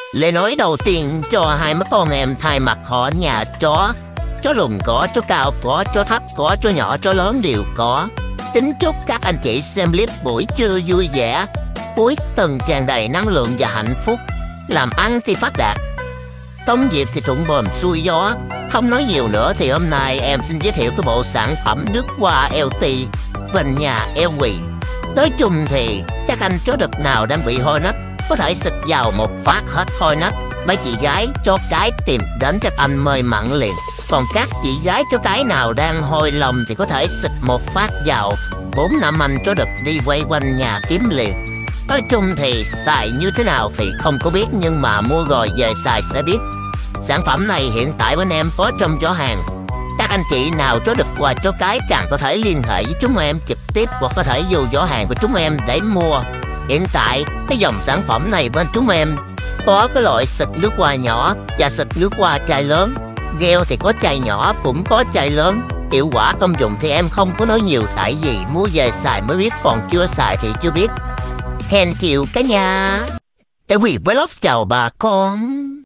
Lời nói đầu tiên cho hai mấy con em thay mặt họ nhà chó. Chó lùn có, chó cao có, chó thấp có, chó nhỏ, chó lớn đều có. Kính chúc các anh chị xem clip buổi trưa vui vẻ, cuối tuần tràn đầy năng lượng và hạnh phúc, làm ăn thì phát đạt, công việc thì thuận buồm xuôi gió. Không nói nhiều nữa thì hôm nay em xin giới thiệu cái bộ sản phẩm nước hoa LT bên nhà Elwy. Nói chung thì chắc anh chó đực nào đang bị hôi nách có thể xịt vào một phát hết hôi nách. Mấy chị gái chó cái tìm đến chắc anh mời mặn liền. Còn các chị gái chó cái nào đang hôi lòng thì có thể xịt một phát vào 4-5 anh chó đực đi quay quanh nhà kiếm liền. Nói chung thì xài như thế nào thì không có biết, nhưng mà mua rồi về xài sẽ biết. Sản phẩm này hiện tại bên em có trong giỏ hàng. Các anh chị nào chó đực và chó cái càng có thể liên hệ với chúng em trực tiếp, hoặc có thể vô giỏ hàng của chúng em để mua. Hiện tại cái dòng sản phẩm này bên chúng em có cái loại xịt nước hoa nhỏ và xịt nước hoa chai lớn. Gel thì có chai nhỏ cũng có chai lớn. Hiệu quả công dụng thì em không có nói nhiều, tại vì mua về xài mới biết, còn chưa xài thì chưa biết. Hẹn kiều cả nhà. Elwy Vlog chào bà con.